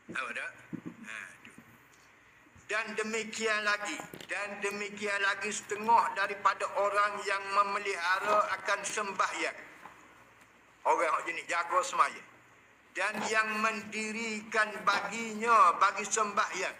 Apa dah? Ha, tu. Dan demikian lagi setengah daripada orang yang memelihara akan sembahyang. Orang jenis jaga sembahyang. Dan yang mendirikan baginya bagi sembahyang.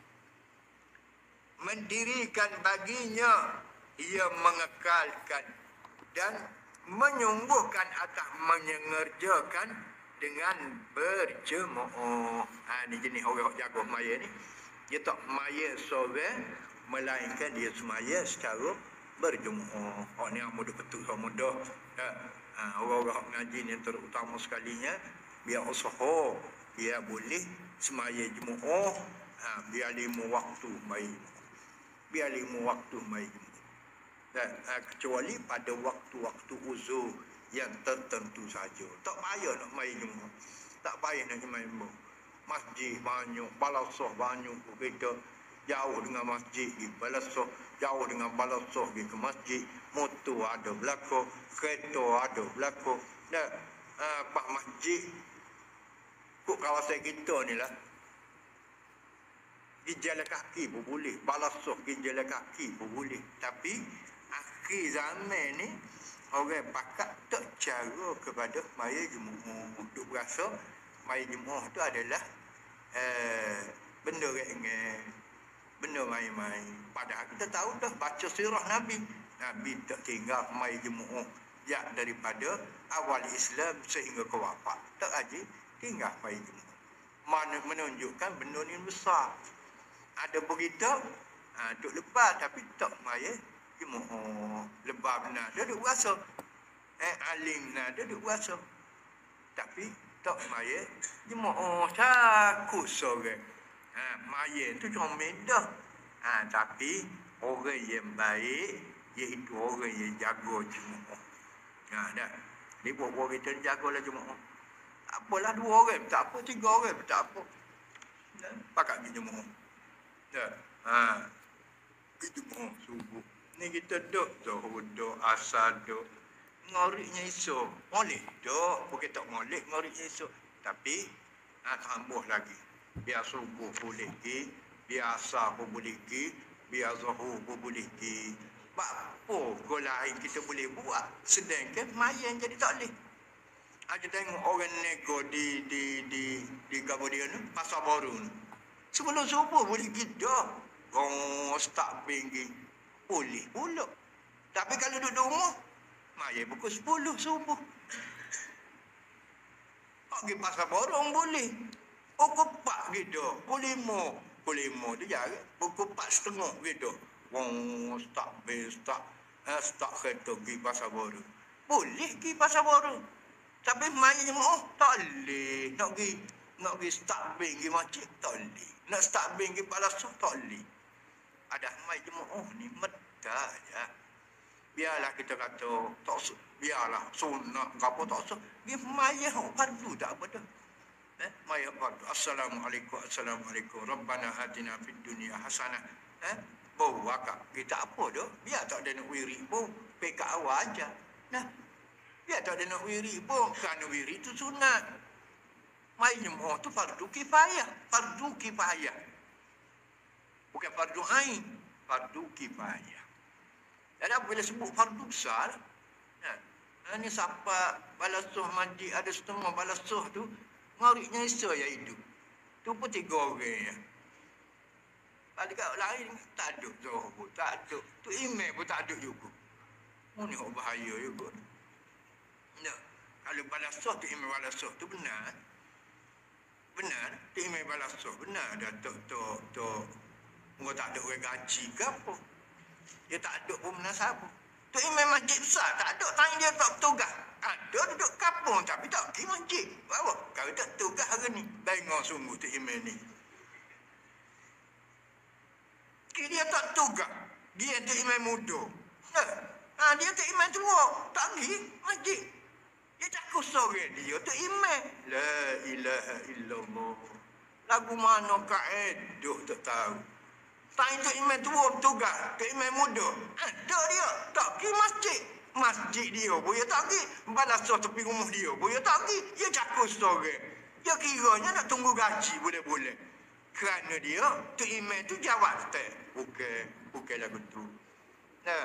Mendirikan baginya, ia mengekalkan dan menyungguhkan atau menyengerjakan dengan berjemaah. Ni jenis orang jaga semaya ni. Dia tak semaya seorang, melainkan dia semaya secara berjemaah. Ni yang mudah betul, mudah. Orang-orang ngaji ni terutama sekalinya, biar usaha, biar boleh semaya jemaah, biar 5 waktu mai. Biar 5 waktu mai. Kecuali pada waktu-waktu uzur yang tertentu saja. Tak payah nak mai jemaah. Tak payah nak mai jemaah. Masjid banyak, balasah banyak. Kita jauh dengan masjid pergi balasah, jauh dengan balasah pergi ke masjid. Motor ada belakang, kereta ada belakang. Pak masjid kok kawasan kita ni lah. Pergi jalan kaki pun boleh. Balasah pergi jalan kaki pun boleh. Tapi akhir zaman ni orang pakat tak cara kepada maya jemaah. Duk berasa maya jemaah tu adalah benda ringan, benda main-main. Padahal kita tahu dah baca sirah Nabi. Nabi tak tinggal maya jemaah ya daripada awal Islam sehingga ke wafat. Tak aja tinggal maya jemaah. Mana menunjukkan benda ni besar. Ada berita, duk lepas tapi tak maya jemaah. Lepas benar, dia duk berasa. Alim benar, dia duk berasa. Tapi tak maya jemaah. Takut seorang. Maya tu comel dah. Tapi orang yang baik, iaitu orang yang jaga jemaah. Dah. Dia buat kita jagalah jemaah. Tak apalah 2 orang, tak apa 3 orang, tak apa. Pakat pergi jemaah. Pergi jemaah subuh. Ni kita duk zuhur, duk asar, duk ngoriknya esok. Molek duk. Bukan tak molek ngoriknya esok. Tapi tambah lagi. Biar subuh boleh pergi, biar asar pun boleh pergi, biar zuhur pun boleh pergi. Apa kau lain kita boleh buat. Sedangkan mayan jadi tak boleh. Kita tengok orang nego di Kabupaten ni, Pasar Baru ni. Sebelum subuh boleh pergi dah. Start pergi. Boleh pula. Tapi kalau duduk rumah, maya pukul 10 subuh. Pergi Pasar Baru boleh. Pukul 4 gitu. Pukul 5 tu jarak. Pukul 4.30 gitu. Start kereta pergi Pasar Baru. Boleh pergi Pasar Baru. Tapi main jemaah tak boleh. Nak pergi start bank pergi masjid tak boleh. Nak start bank pergi balasah tak boleh. Ada main jemaah ni medar je. Biarlah kita kata tak biarlah sunat apa tak usah. Dia main fardu tak apa dah. Main fardu. Assalamualaikum. Rabbana atina fid dunya hasanah. Bau wakak. Kita apa dah? Biar tak ada nak wirid pun. Pekak awal aja. Nah. Biar tak ada nak wirid pun. Kerana wirid tu sunat. Main jemaah tu fardu kifayah. Fardu kifayah. Bukan fardu ain. Fardu kifayah. Dan bila sebut fardu besar, ni siapa balasah mandi ada setengah balasah tu, ngariknya isa yang hidup. Tu pun 3 orang ya. Kalau kat lain tak ada zuhur, tak ada. Tu imam pun tak ada juga. Ni bahaya juga. Kalau balasah tu imam balasah tu benar. Benar, tu imam balasah benar dah tok. Orang tak ada orang gaji ke apa. Dia tak ada pun menasabah. Tu imam masjid besar, tak ada. Tanya dia tak bertugas. Ada duduk kampung tapi tak pergi masjid. Bawa. Kalau tak tugas hari ni. Bengok sungguh tu imam ni. Dia tak tugas. Dia tu imam muda. Dia tu imam tua. Tak pergi masjid. Dia takut sore dia tu imam. La ilaha illallah. Lagu mana kaedah tak tahu. Tanya tu imam tua bertugas. Tu imam muda. Ada dia. Tak pergi masjid. Masjid dia pun dia tak pergi. Balasah tepi rumah dia pun dia tak pergi. Dia takut sore. Dia kiranya nak tunggu gaji bulan-bulan. Kerana dia, tu email tu jawab tak. Bukan lagu tu. Nah,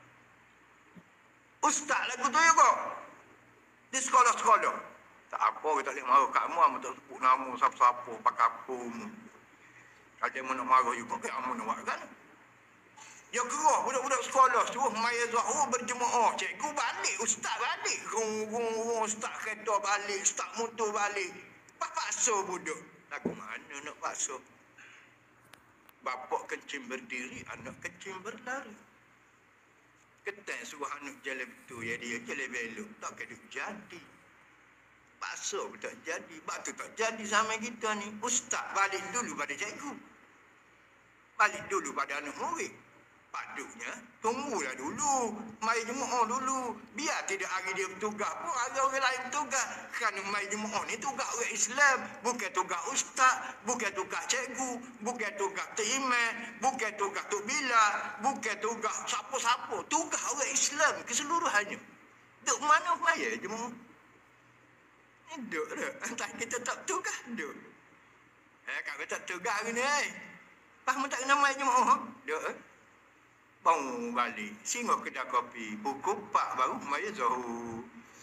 ustaz lagu tu juga. Di sekolah-sekolah. Tak apa, kita boleh marah kamu, kamu tak sebut nama siapa-siapa, pakai apa mu. Kalau dia nak marah juga, kamu nak buat kan? Dia kerah budak-budak sekolah, suruh maya Zahur berjemaah. Cikgu balik, ustaz balik. Rung, ustaz kereta balik, ustaz motor balik. Paksa budak. Lagu mana nak paksa? Bapak kencing berdiri, anak kencing berlari. Ketan suruh anak jalan betul, ya dia jalan belok. Tak kena jadi. Paksa pun tak jadi. Batu tak jadi sama kita ni. Ustaz balik dulu pada cikgu. Balik dulu pada anak murid. Patutnya, tunggulah dulu. Mai jemaah dulu. Biar tidak hari dia bertugas pun, hari orang lain bertugas. Kerana mai jemaah ni tugas orang Islam. Bukan tugas ustaz, bukan tugas cikgu, bukan tugas tok imam, bukan tugas tok bilal, bukan tugas siapa-siapa. Tugas orang Islam keseluruhannya. Duk mana mai jemaah? Ni duk dah. Entah kita tak tugas, duk. Kalau tak tugas hari ni, faham tak kena mai jemaah? Duk. Bang balik. Singgah kedai kopi. Pukul 4 baru maya Zahur.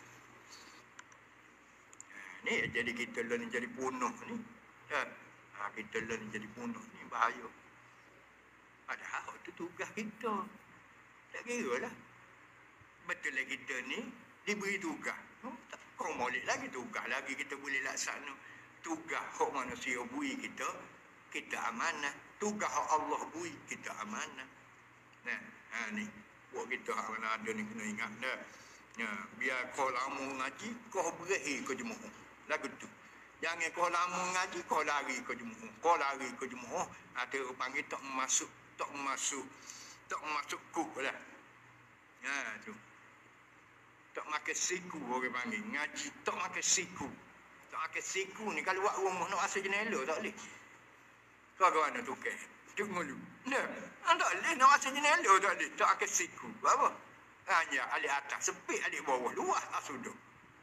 Ni jadi kita ni jadi punah ni. Kita ni jadi punah ni bahaya. Padahal tu tugas kita. Tak kira lah. Betul lah kita ni diberi tugas. Kau molek lagi tugas lagi kita boleh laksana. Tugas hak manusia bui kita, kita amanah. Tugas hak Allah bui, kita amanah. Ni buat kita hak mana ada ni kena ingat dah. Biar kau lama ngaji, kau berakhir ke jemaah. Lagu tu. Jangan kau lama ngaji, kau lari ke jemaah. Kau lari ke jemaah, ada orang panggil tak masuk kuk lah. Tu. Tak makan siku orang panggil. Ngaji tak makan siku. Tak makan siku ni kalau buat rumah nak asal jendela tak boleh. Kau mana tukar? Duk mulu. Nah, anda boleh nak asal jendela tak boleh. Tak makan siku. Apa? Hanya alik atas sepik, alik bawah luas sudah.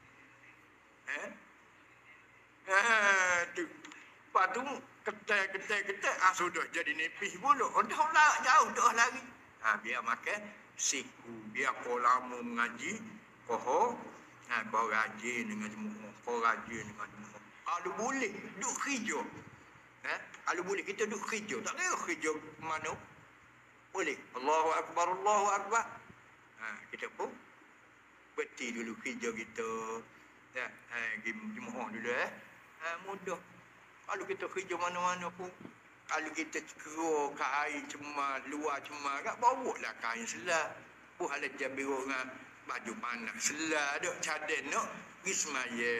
Tu. Lepas tu ketai sudah jadi nipis pula. Dah lah jauh dah lari. Biar makan siku, biar kau lama mengaji, kau rajin dengan jemaah, kau rajin dengan jemaah. Kalau boleh duk kerja. Kalau boleh kita duk kerja, tak kira kerja mana. Boleh. Allahu akbar, Allahu akbar. Kita pun berhenti dulu kerja kita. Jemaah dulu mudah. Kalau kita kerja mana-mana pun, kalau kita kerja kain cemar, luar cemar, tak bawa lah kain selah. Buatlah jabir orang baju panas selah, duk caden nak pergi semaya.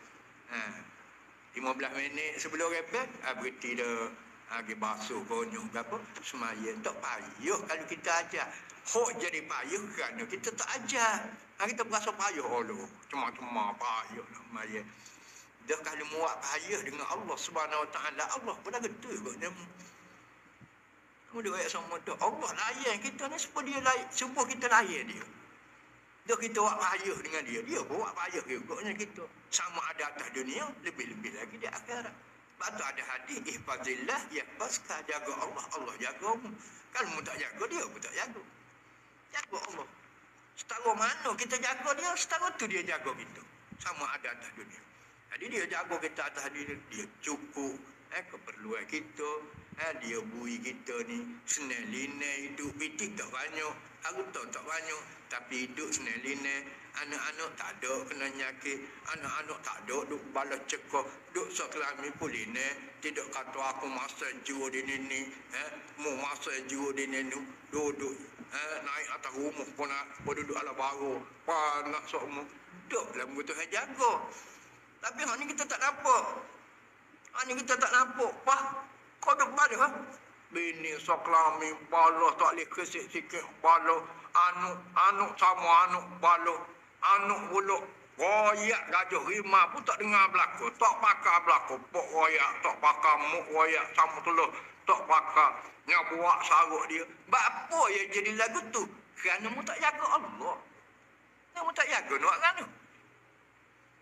15 minit sebelum repet, berhenti dah. Pergi basuh konyol ke apa, semaya. Tak payah kalau kita ajar. Hok jadi payah kerana kita tak ajar. Kita berasa payah Allah. Cuma-cuma payah nak semaya. Dah kalau muak payah dengan Allah Subhanahu Wa Taala, Allah pun dah getul kot dia. Kamu duk ayat sama tu. Allah layan kita ni supaya kita layan dia. Dah kita buat payah dengan dia, dia pun buat payah juga dengan kita. Sama ada atas dunia, lebih-lebih lagi di akhirat. Sebab tu ada hadis, ihfazillah yahfazka, jaga Allah, Allah jagamu. Kalau mu tak jaga dia, pun tak jaga. Jaga Allah. Setara mana kita jaga dia, setara tu dia jaga kita. Sama ada atas dunia. Jadi dia jaga kita atas dunia, dia cukup keperluan kita. Dia bui kita ni senang-linai hidup, pitik tak banyak, harta tak banyak, tapi hidup senang-linai. Anak-anak tak ada kena nyakit, anak-anak tak ada duk balas cekah, duk sekelami pulinai. Tidak kata aku masa jiwa di ni, mu masa jiwa di ni, duduk naik atas rumah pun nak duduk ala baru, panas sokmu, duduk dalam Tuhan jaga. Tapi hak ni kita tak nampak. Hak ni kita tak nampak. Kau duk balik bini sekelami balas tak boleh kesik sikit balas. Anuk sama anuk balas. Anuk buluk royak gajah rimah pun tak dengar berlaku. Tak pakar berlaku. Pok royak, tak pakar muk royak sama telur. Tak pakar yang buat saruk dia. Bapa yang jadi lagu tu? Kerana mu tak jaga Allah. Mu tak jaga nak kerana.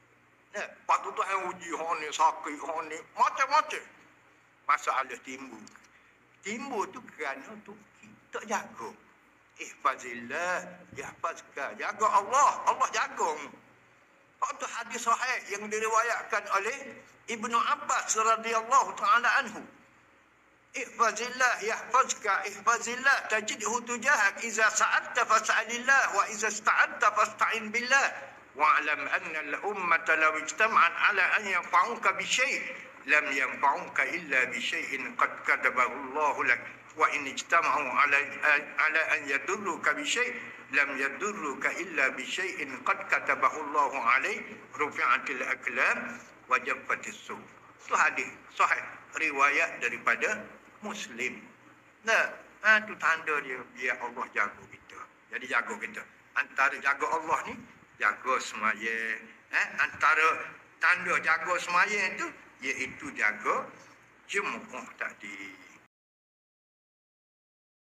Lepas tu Tuhan uji hang ni sakit, hang ni macam-macam. Masalah timbul. Timbul tu kerana tu kita jaga. Ihfazillah, yahfazka. Jaga Allah, Allah jaga. Itu hadis sahih yang diriwayatkan oleh Ibnu Abbas radhiyallahu taala anhu. Ihfazillah yahfazka, ihfazillah tajidhu tujahak, iza sa'alta fas'alillah wa iza ista'anta fasta'in billah. Wa'lam anna al-ummata law ijtama'at 'ala an yanfa'uka bi syai' lam yanfa'uka illa bi syai'in qad katabahu Allah lak. Wa in ijtama'u 'ala an yadurruka bi syai' lam yadurruka illa bi syai'in qad katabahu Allah 'alaik. Rufi'atil aqlam wa jaffatis suhuf. Itu hadis sahih riwayat daripada Muslim. Tu tanda dia biar Allah jaga kita. Jadi jaga kita. Antara jaga Allah ni jaga sembahyang. Antara tanda jaga sembahyang tu iaitu jaga jemaah tadi.